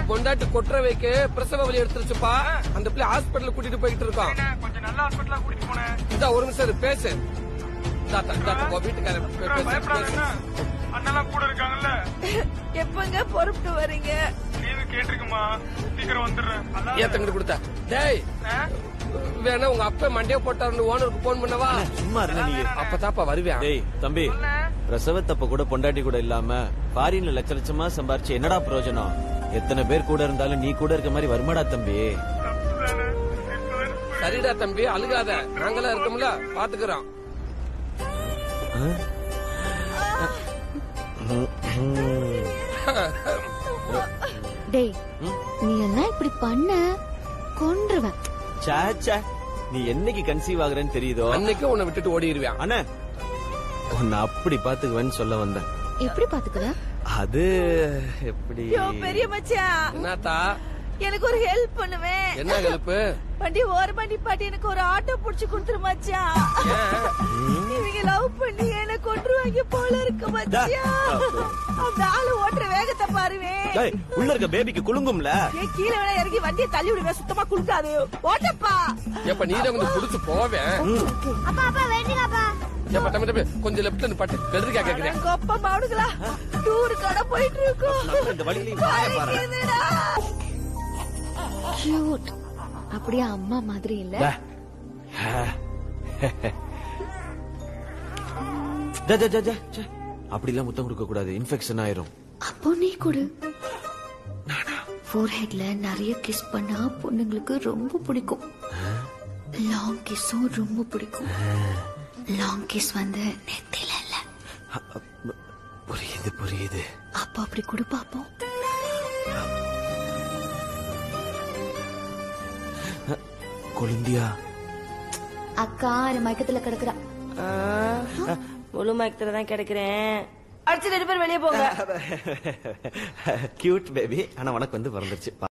பொண்டாட்டி கொட்டுற வைக்க பிரசவ வலி எடுத்துருச்சுப்பா. அந்த பிள்ளை ஹாஸ்பிட்டல் கூட்டிட்டு போயிட்டு இருக்கோம். கொஞ்சம் நல்ல ஹாஸ்பிட்டலா கூட்டிட்டு போனேன். இதா ஒரு நிமிஷம் பேசு. வீட்டுக்காரன் அண்ணெல்லாம் கூட இருக்காங்கல்ல. எப்பங்க பொறுப்பு வரீங்க? லீவு கேட்டிருக்குமா, சீக்கிரம் வந்துடுறேன். ஏத்தங்கிட்டு கொடுத்தா டேய் வேணா உங்க அப்பா மண்டே போட்டாரு ஓனருக்கு போன் பண்ணவா? சும்மா இருங்க நீ. அப்பதாப்பா வருவேன். டேய் தம்பி, பிரசவத்தப்ப கூட பொண்டாட்டி கூட இல்லாம ஃபாரின்ல லட்ச லட்சமா சம்பாரிச்சு என்னடா பிரயோஜனம்? எத்தனை பேர் கூட இருந்தாலும் நீ கூட இருக்க மாதிரி வருமாடா தம்பி. சரிடா தம்பி, அழுகாத, நாங்களாம் இருக்கோம்ல, பாத்துக்கிறோம். டேய் நீ எல்லாம் இப்படி பண்ண கொன்றுவேன். சாச்சா, நீ என்னைக்கு கன்சீவ் ஆகுறேன்னு தெரியுதோ அன்னைக்கு உன்னை விட்டுட்டு ஓடிடுவேன். அண்ணா, உன்னை அப்படி பாத்துக்குவேன்னு சொல்ல வந்தேன். எப்படி பாத்துக்குற? அது எப்படி? பெரிய மச்சான், என்னத்தா எனக்கு ஒரு ஹெல்ப் பண்ணுவேன். என்ன ஹெல்ப்? வண்டி ஓரமா நிப்பாட்டி எனக்கு ஒரு ஆட்டோ புடிச்சு கொடுத்துரு மச்சான். இவங்க லவ் பண்ணி என்ன கொன்றுவாங்க போல இருக்கு மச்சான். அந்த ஆளு ஓட்டுற வேகத்தை பாருவேன். உள்ள இருக்க பேபிக்கு குலுங்கும்ல. கீழே வேணா இறங்கி வண்டியை தள்ளி விடுவேன், சுத்தமா குலுக்காது. ஓட்டப்பா. எப்ப நீதான் கொஞ்சம் புடிச்சு போவேன். அப்பா அப்பா வேண்டிங்கப்பா. எப்ப தம்பி கொஞ்சம் லெப்ட்ல நிப்பாட்டு, பெருக்கா கேக்குறேன். கொப்ப மாடுங்களா டூர் கடை போயிட்டு இருக்கோம். இந்த வழியில வாய பாரு. கியூட். அப்படியே அம்மா மாதிரி இல்ல? அப்படி எல்லாம் முத்தம் கொடுக்க கூடாது, இன்ஃபெக்ஷன் ஆயிரும். அப்போ நீ கொடு. ஃபோர்ஹெட்ல நிறைய கிஸ் பண்ணா பொண்ணுங்களுக்கு ரொம்ப பிடிக்கும். லாங் கிஸும் ரொம்ப பிடிக்கும். லாங் கிஸ் வந்து நெத்தில இல்ல. புரியுது புரியுது. அப்ப அப்படி கொடு பாப்போம். கொழுந்தியா அக்கா மயக்கத்துல கிடக்குறா. முழு மயக்கத்துல தான் கிடக்குறேன். அடிச்சு 2 பேர் வெளியே போங்க. கியூட் பேபி, ஆனா உனக்கு வந்து பிறந்துருச்சு.